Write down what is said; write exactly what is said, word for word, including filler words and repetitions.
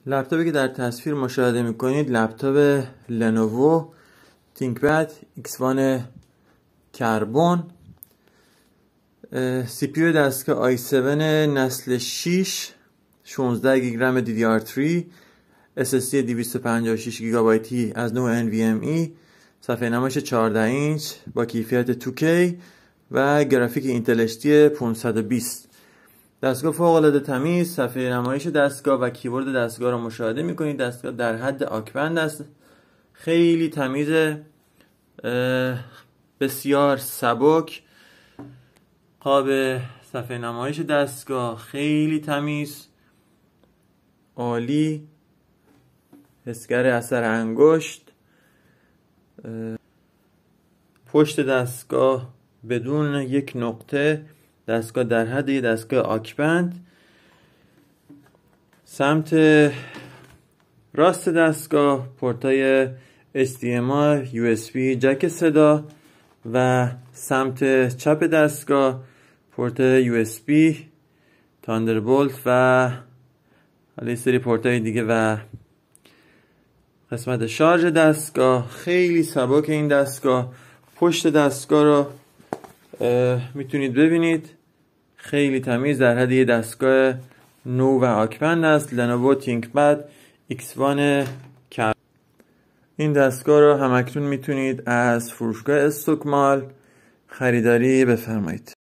لپتاپی که در تصویر مشاهده میکنید لپتاپ لنوو تینکپد ایکس وان کربن، سی پی یو دستگاه آی هفت نسل شش، شانزده گیگ رم دی دی آر سه، اس اس دی دویست و پنجاه و شش گیگابایتی از نوع ان وی ام ای، صفحه نمایش چهارده اینچ با کیفیت تو کی و گرافیک اینتل اچ دی پانصد و بیست. دستگاه فوق العاده تمیز. صفحه نمایش دستگاه و کیبورد دستگاه رو مشاهده میکنید. دستگاه در حد آکبند است، خیلی تمیزه، بسیار سبک. قاب صفحه نمایش دستگاه خیلی تمیز، عالی. حسگر اثر انگشت. پشت دستگاه بدون یک نقطه، دستگاه در حد یک دستگاه آکبند. سمت راست دستگاه پورتای اچ دی ام آی یو اس بی جک صدا و سمت چپ دستگاه پورت یو اس بی تاندربولت و حالا سری پورتای دیگه و قسمت شارژ دستگاه. خیلی سبک این دستگاه. پشت دستگاه رو میتونید ببینید، خیلی تمیز، در حد یه دستگاه نو و آکبند است. لنوو تینکپد ایکس وان کربن. این دستگاه رو همکنون میتونید از فروشگاه استوکمال خریداری بفرمایید.